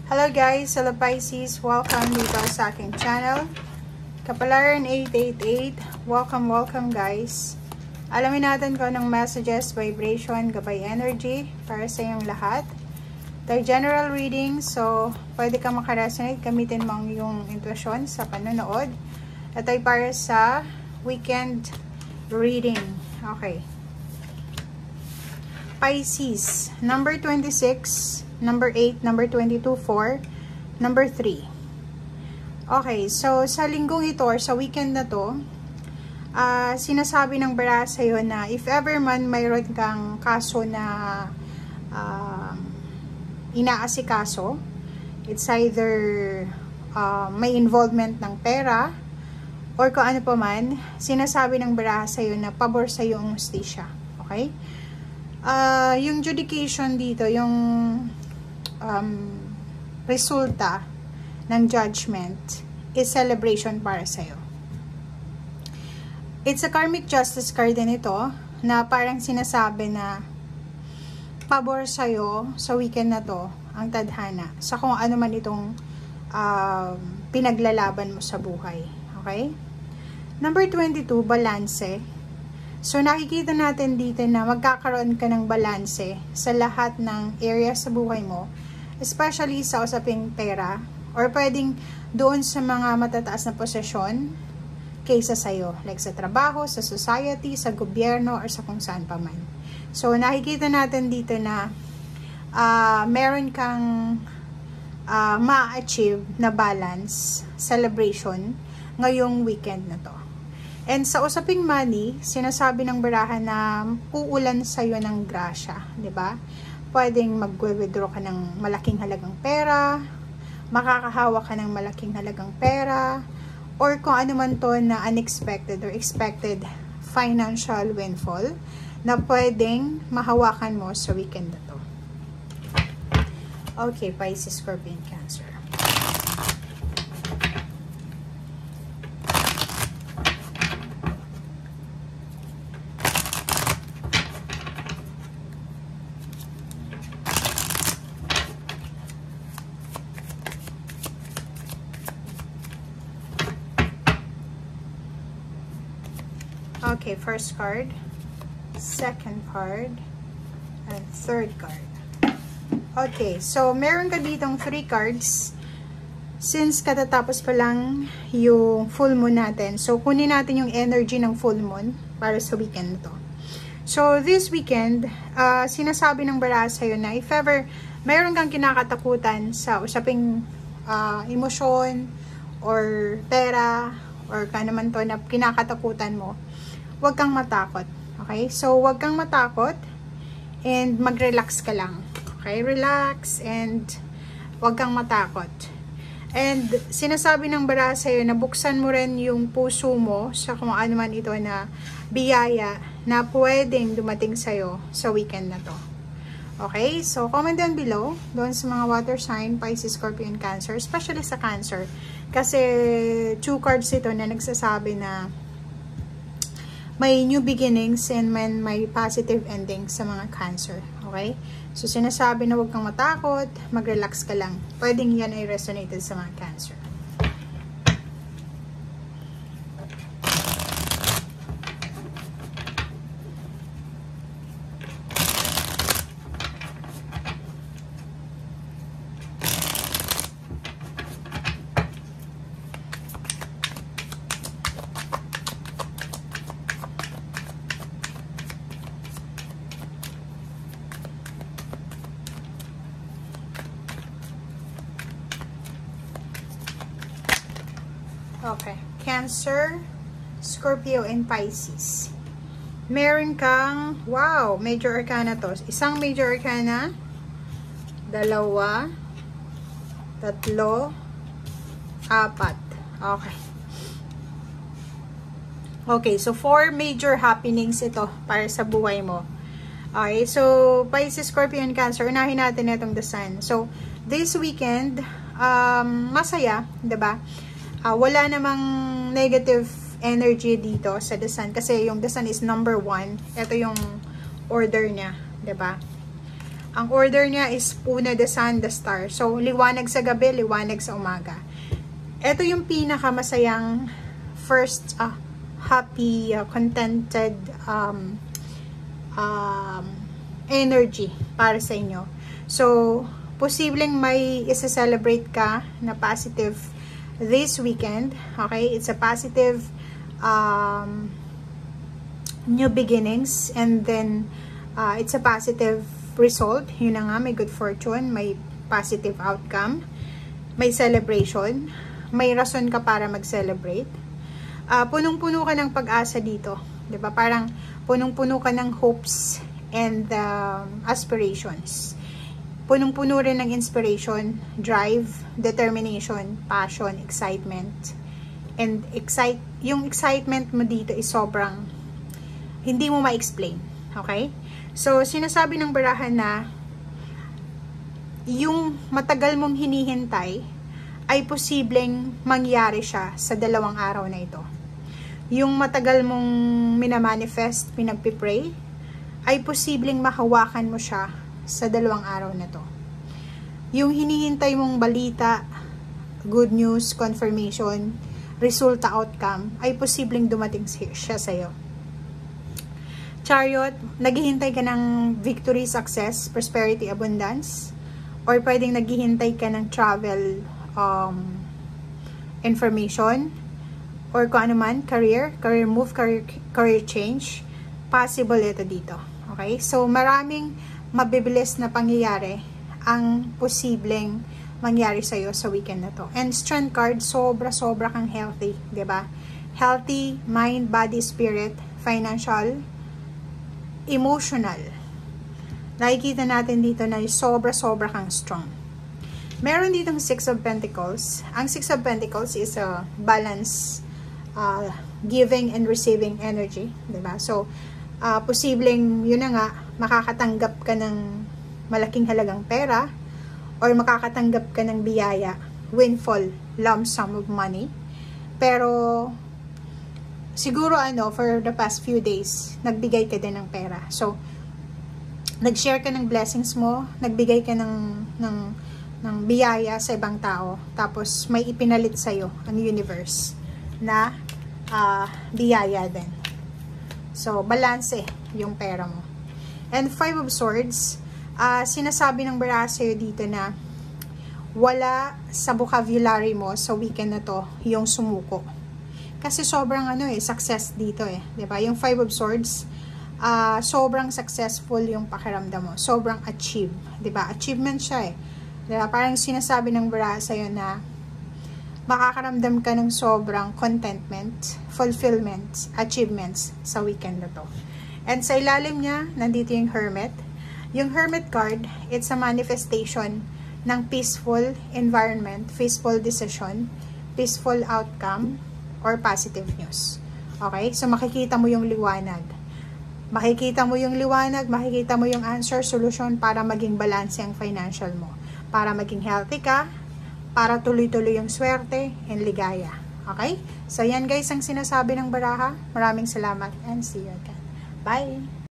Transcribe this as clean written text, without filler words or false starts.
Hello guys, hello Pisces, welcome dito sa aking channel. Kapalaran 888, welcome guys. Alamin natin kung anong messages, vibration, gabay energy para sa iyong lahat. Ito general reading, so pwede ka makaresonate, gamitin mo ang iyong intuition sa panonood. Ito ay para sa weekend reading. Okay. Pisces, number 26, number 8, number 22, 4, number 3. Okay, so sa linggong ito or sa weekend na to, sinasabi ng bara sa'yo na if ever man mayroon kang kaso na inaasikaso, it's either may involvement ng pera or kung ano pa man, sinasabi ng bara sa'yo na pabor sa'yo ang hustisya. Okay? Yung judication dito, yung resulta ng judgment is celebration para sa'yo. It's a karmic justice card din ito na parang sinasabi na pabor sa'yo sa weekend na to ang tadhana sa kung ano man itong pinaglalaban mo sa buhay. Okay? Number 22, balanse. So, nakikita natin dito na magkakaroon ka ng balanse sa lahat ng area sa buhay mo, especially sa usaping pera, or pwedeng doon sa mga matataas na posisyon kaysa sa'yo, like sa trabaho, sa society, sa gobyerno, or sa kung saan pa man. So, nakikita natin dito na meron kang ma-achieve na balance, celebration, ngayong weekend na to. And sa usaping money, sinasabi ng barahan na uulan sa'yo ng grasya, di ba? Pwedeng mag-withdraw ka ng malaking halagang pera, makakahawa ka ng malaking halagang pera, or kung ano man to na unexpected or expected financial windfall na pwedeng mahawakan mo sa weekend na to. Okay, Pisces, Scorpio, Cancer. Okay, first card, second card, and third card. Okay, so meron ka ditong 3 cards since katatapos pa lang yung full moon natin. So, kunin natin yung energy ng full moon para sa weekend na to. So, this weekend, sinasabi ng bara sa'yo na if ever meron kang kinakatakutan sa usaping emosyon or pera or kano man to na kinakatakutan mo, huwag kang matakot. Okay? So, huwag kang matakot and mag-relax ka lang. Okay? Relax and huwag kang matakot. And sinasabi ng bara sa'yo na buksan mo rin yung puso mo sa kung ano man ito na biyaya na pwedeng dumating sa'yo sa weekend na to. Okay? So, comment down below doon sa mga water sign, Pisces, Scorpio, and Cancer. Especially sa Cancer. Kasi 2 cards ito na nagsasabi na may new beginnings and may positive endings sa mga Cancer. Okay? So, sinasabi na huwag kang matakot, mag-relax ka lang. Pwedeng yan ay resonated sa mga Cancer. Okay, Cancer, Scorpio, and Pisces. Meron kang, wow, major arcana to. Isang major arcana, 2, 3, 4. Okay. Okay, so 4 major happenings ito para sa buhay mo. Okay, so Pisces, Scorpio, and Cancer, unahin natin itong the Sun. So, this weekend, masaya, diba? Wala namang negative energy dito sa the Sun kasi yung the Sun is number 1. Ito yung order niya, 'di ba? Ang order niya is Puna, the Sun, the Star. So, liwanag sa gabi, liwanag sa umaga. Ito yung pinakamasayang first happy, contented energy para sa inyo. So, posibleng may isa-celebrate ka na positive this weekend. Okay? It's a positive new beginnings, and then it's a positive result. Yun na nga, may good fortune, may positive outcome, may celebration, may rason ka para mag-celebrate. Punong-puno ka ng pag-asa dito. 'Di ba? Parang punong-puno ka ng hopes and aspirations. Punong-puno rin ng inspiration, drive, determination, passion, excitement. And yung excitement mo dito is sobrang hindi mo ma-explain. Okay? So, sinasabi ng barahan na yung matagal mong hinihintay ay posibleng mangyari siya sa 2 araw na ito. Yung matagal mong minamanifest, pinagpipray, ay posibleng mahawakan mo siya sa 2 araw na to. Yung hinihintay mong balita, good news, confirmation, resulta, outcome, ay posibleng dumating siya sa'yo. Chariot, naghihintay ka ng victory, success, prosperity, abundance, or pwedeng naghihintay ka ng travel, information, or kung ano man, career move, career change, possible ito dito. Okay? So, maraming mabibilis na pangyayari ang posibleng mangyari sa'yo sa weekend na to. And Strength card, sobra-sobra kang healthy, 'di ba? Healthy, mind, body, spirit, financial, emotional. Nakikita natin dito na sobra-sobra kang strong. Meron ditong 6 of Pentacles. Ang 6 of Pentacles is a balance, giving and receiving energy, 'di ba? So, posibleng yun na nga, makakatanggap ka ng malaking halagang pera, or makakatanggap ka ng biyaya, windfall, lump sum of money. Pero siguro for the past few days, nagbigay ka din ng pera. So, nag-share ka ng blessings mo, nagbigay ka ng biyaya sa ibang tao, tapos may ipinalit sa'yo ang universe na biyaya din. So, balanse yung pera mo. And 5 of Swords, sinasabi ng baraha sa'yo dito na wala sa vocabulary mo sa weekend na to yung sumuko. Kasi sobrang success dito diba? Yung 5 of Swords, sobrang successful yung pakiramdam mo. Sobrang achieve, diba? Achievement siya diba? Parang sinasabi ng baraha sa'yo na makakaramdam ka ng sobrang contentment, fulfillment, achievements sa weekend na to. And sa ilalim niya, nandito yung Hermit. Yung Hermit card, it's a manifestation ng peaceful environment, peaceful decision, peaceful outcome, or positive news. Okay? So, makikita mo yung liwanag. Makikita mo yung liwanag, makikita mo yung answer, solution para maging balance ang financial mo. Para maging healthy ka, para tuloy-tuloy yung swerte and ligaya. Okay? So, yan guys ang sinasabi ng baraha. Maraming salamat and see you again. Bye!